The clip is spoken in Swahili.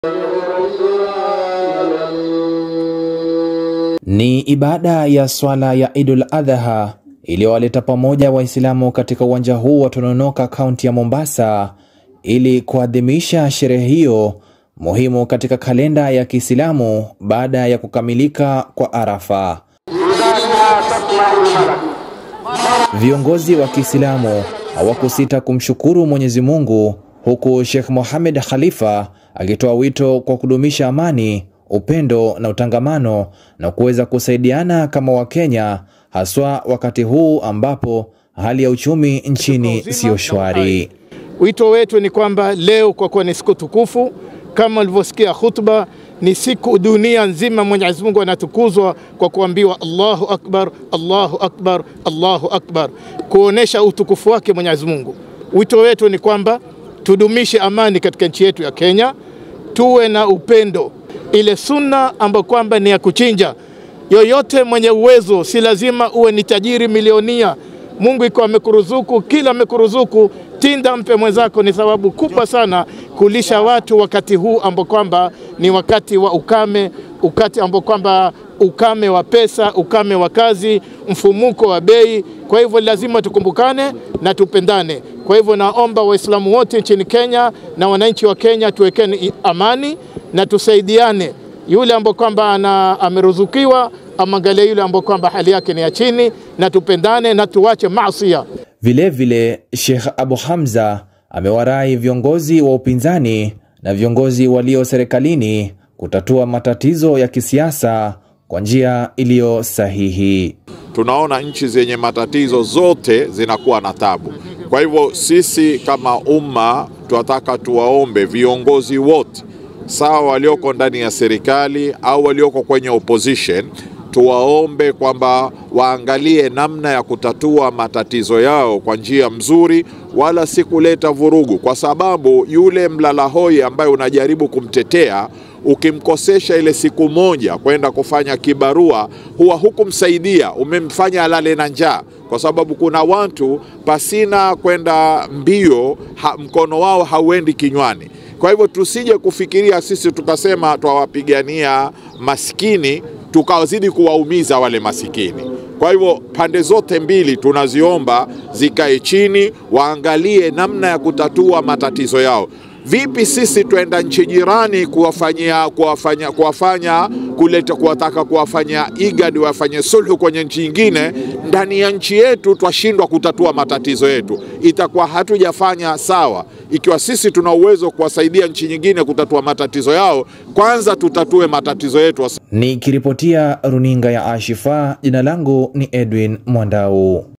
Ni ibada ya swala ya Idul Adha iliyowaleta pamoja Waislamu katika uwanja huu wa Tononoka, kaunti ya Mombasa, ili kuadhimisha sherehe hiyo muhimu katika kalenda ya Kiislamu baada ya kukamilika kwa Arafa. Viongozi wa Kiislamu hawakusita kumshukuru Mwenyezi Mungu, huku Sheikh Mohamed Khalifa akitoa wito kwa kudumisha amani, upendo na utangamano na kuweza kusaidiana kama Wakenya, haswa wakati huu ambapo hali ya uchumi nchini sio shwari. Wito wetu ni kwamba leo, kwa kuwa ni siku tukufu, kama ulivyosikia khutba, ni siku dunia nzima Mwenyezi Mungu anatukuzwa kwa kuambiwa Allahu Akbar, Allahu Akbar, Allahu Akbar, kuonesha utukufu wake Mwenyezi Mungu. Wito wetu ni kwamba tudumishe amani katika nchi yetu ya Kenya, tuwe na upendo, ile sunna ambayo kwamba ni ya kuchinja. Yoyote mwenye uwezo, si lazima uwe ni tajiri milionia. Mungu iko amekuruzuku, kila amekuruzuku, tinda mpe mwenzako. Ni sababu kubwa sana kulisha watu wakati huu ambao kwamba ni wakati wa ukame, wakati ambao kwamba ukame wa pesa, ukame wa kazi, mfumuko wa bei. Kwa hivyo lazima tukumbukane na tupendane. Kwa hivyo naomba Waislamu wote nchini Kenya na wananchi wa Kenya tuwekeni amani na tusaidiane. Yule ambao kwamba ameruzukiwa amangalie yule ambao kwamba hali yake ni ya chini, na tupendane na tuache maasi. Vile vile Sheikh Abu Hamza amewarai viongozi wa upinzani na viongozi walio serikalini kutatua matatizo ya kisiasa kwa njia iliyo sahihi. Tunaona nchi zenye matatizo zote zinakuwa na tabu. Kwa hivyo sisi kama umma tunataka tuwaombe viongozi wote, sawa walioko ndani ya serikali au walioko kwenye opposition, tuwaombe kwamba waangalie namna ya kutatua matatizo yao kwa njia mzuri, wala si kuleta vurugu, kwa sababu yule mlalahoi ambaye unajaribu kumtetea, ukimkosesha ile siku moja kwenda kufanya kibarua, huwa hukumsaidia, umemfanya alale na njaa, kwa sababu kuna watu pasina kwenda mbio mkono wao hauendi kinywani. Kwa hivyo tusije kufikiria sisi tukasema twawapigania maskini tukawazidi kuwaumiza wale masikini. Kwa hivyo pande zote mbili tunaziomba zikae chini, waangalie namna ya kutatua matatizo yao. Vipi sisi tuenda nchi jirani kuwataka kuwafanya IGAD wafanye sulhu kwenye nchi nyingine, ndani ya nchi yetu twashindwa kutatua matatizo yetu? Itakuwa hatujafanya sawa. Ikiwa sisi tuna uwezo kuwasaidia nchi nyingine kutatua matatizo yao, kwanza tutatue matatizo yetu. Nikiripotia runinga ya Ashifa, jina langu ni Edwin Mwandau.